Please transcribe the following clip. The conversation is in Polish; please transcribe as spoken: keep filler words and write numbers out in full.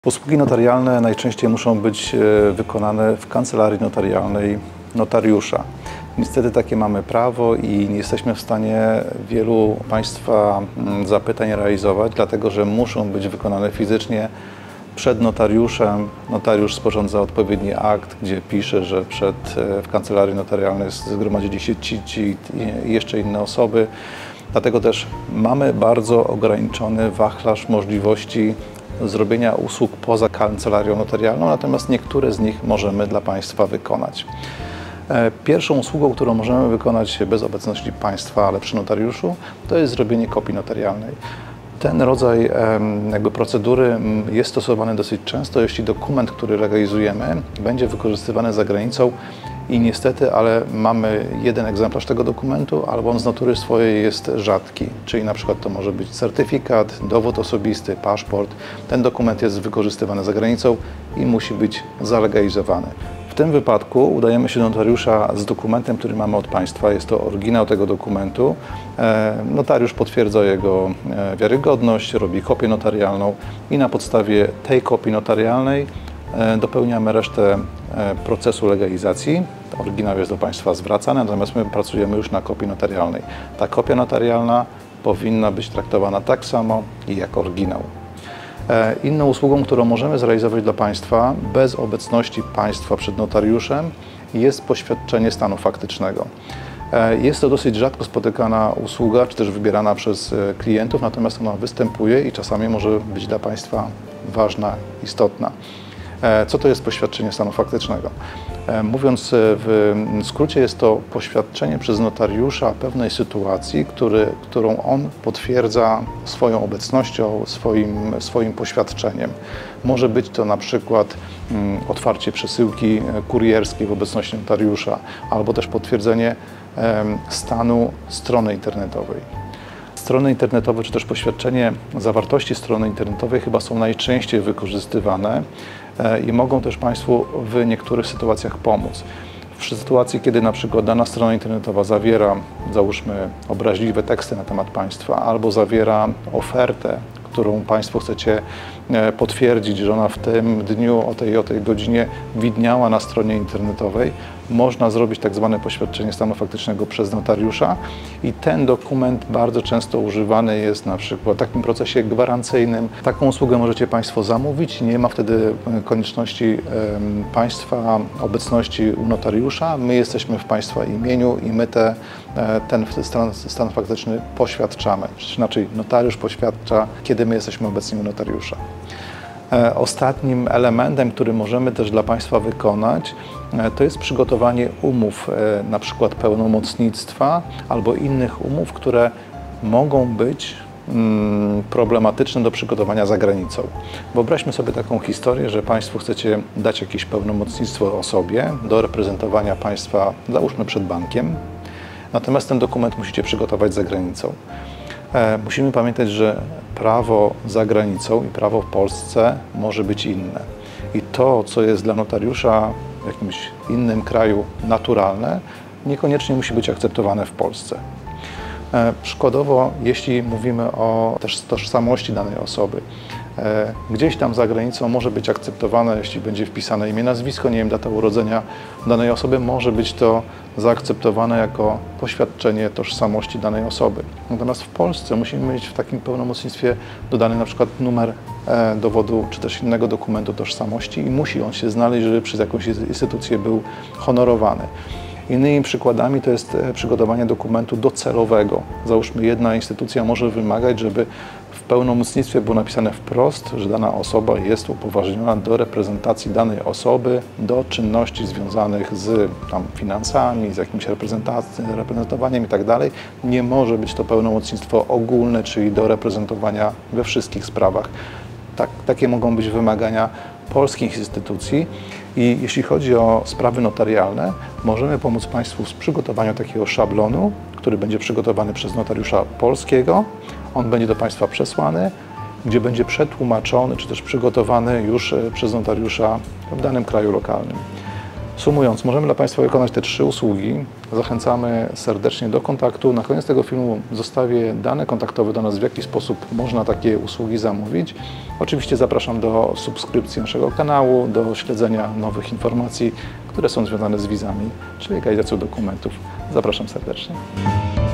Usługi notarialne najczęściej muszą być wykonane w kancelarii notarialnej notariusza. Niestety takie mamy prawo i nie jesteśmy w stanie wielu Państwa zapytań realizować, dlatego że muszą być wykonane fizycznie przed notariuszem. Notariusz sporządza odpowiedni akt, gdzie pisze, że przed, w kancelarii notarialnej zgromadzili się ci, ci i jeszcze inne osoby. Dlatego też mamy bardzo ograniczony wachlarz możliwości zrobienia usług poza kancelarią notarialną, natomiast niektóre z nich możemy dla Państwa wykonać. Pierwszą usługą, którą możemy wykonać bez obecności Państwa, ale przy notariuszu, to jest zrobienie kopii notarialnej. Ten rodzaj jakby procedury jest stosowany dosyć często, jeśli dokument, który legalizujemy, będzie wykorzystywany za granicą i niestety, ale mamy jeden egzemplarz tego dokumentu, albo on z natury swojej jest rzadki, czyli na przykład to może być certyfikat, dowód osobisty, paszport. Ten dokument jest wykorzystywany za granicą i musi być zalegalizowany. W tym wypadku udajemy się do notariusza z dokumentem, który mamy od Państwa. Jest to oryginał tego dokumentu. Notariusz potwierdza jego wiarygodność, robi kopię notarialną i na podstawie tej kopii notarialnej dopełniamy resztę procesu legalizacji. Oryginał jest do Państwa zwracany, natomiast my pracujemy już na kopii notarialnej. Ta kopia notarialna powinna być traktowana tak samo jak oryginał. Inną usługą, którą możemy zrealizować dla Państwa bez obecności Państwa przed notariuszem, jest poświadczenie stanu faktycznego. Jest to dosyć rzadko spotykana usługa, czy też wybierana przez klientów, natomiast ona występuje i czasami może być dla Państwa ważna, istotna. Co to jest poświadczenie stanu faktycznego? Mówiąc w skrócie, jest to poświadczenie przez notariusza pewnej sytuacji, który, którą on potwierdza swoją obecnością, swoim, swoim poświadczeniem. Może być to na przykład otwarcie przesyłki kurierskiej w obecności notariusza, albo też potwierdzenie stanu strony internetowej. Strony internetowe, czy też poświadczenie zawartości strony internetowej chyba są najczęściej wykorzystywane i mogą też Państwu w niektórych sytuacjach pomóc. W sytuacji, kiedy na przykład dana strona internetowa zawiera, załóżmy, obraźliwe teksty na temat Państwa, albo zawiera ofertę, którą Państwo chcecie potwierdzić, że ona w tym dniu o tej o tej godzinie widniała na stronie internetowej, można zrobić tak zwane poświadczenie stanu faktycznego przez notariusza i ten dokument bardzo często używany jest na przykład w takim procesie gwarancyjnym. Taką usługę możecie Państwo zamówić, nie ma wtedy konieczności Państwa obecności u notariusza. My jesteśmy w Państwa imieniu i my te, ten stan, stan faktyczny poświadczamy. Inaczej notariusz poświadcza, kiedy my jesteśmy obecni u notariusza. Ostatnim elementem, który możemy też dla Państwa wykonać, to jest przygotowanie umów, na przykład pełnomocnictwa albo innych umów, które mogą być problematyczne do przygotowania za granicą. Wyobraźmy sobie taką historię, że Państwo chcecie dać jakieś pełnomocnictwo osobie do reprezentowania Państwa, załóżmy przed bankiem, natomiast ten dokument musicie przygotować za granicą. Musimy pamiętać, że prawo za granicą i prawo w Polsce może być inne. I to, co jest dla notariusza w jakimś innym kraju naturalne, niekoniecznie musi być akceptowane w Polsce. Przykładowo, jeśli mówimy o też tożsamości danej osoby, gdzieś tam za granicą może być akceptowane, jeśli będzie wpisane imię, nazwisko, nie wiem, data urodzenia danej osoby, może być to zaakceptowane jako poświadczenie tożsamości danej osoby. Natomiast w Polsce musimy mieć w takim pełnomocnictwie dodany na przykład numer dowodu, czy też innego dokumentu tożsamości i musi on się znaleźć, żeby przez jakąś instytucję był honorowany. Innymi przykładami to jest przygotowanie dokumentu docelowego. Załóżmy, jedna instytucja może wymagać, żeby w pełnomocnictwie było napisane wprost, że dana osoba jest upoważniona do reprezentacji danej osoby, do czynności związanych z tam, finansami, z jakimś reprezentowaniem i tak dalej. Nie może być to pełnomocnictwo ogólne, czyli do reprezentowania we wszystkich sprawach. Tak, takie mogą być wymagania polskich instytucji i jeśli chodzi o sprawy notarialne, możemy pomóc Państwu w przygotowaniu takiego szablonu, który będzie przygotowany przez notariusza polskiego. On będzie do Państwa przesłany, gdzie będzie przetłumaczony, czy też przygotowany już przez notariusza w danym kraju lokalnym. Sumując, możemy dla Państwa wykonać te trzy usługi. Zachęcamy serdecznie do kontaktu. Na koniec tego filmu zostawię dane kontaktowe do nas, w jaki sposób można takie usługi zamówić. Oczywiście zapraszam do subskrypcji naszego kanału, do śledzenia nowych informacji, które są związane z wizami, czyli legalizacją dokumentów. Zapraszam serdecznie.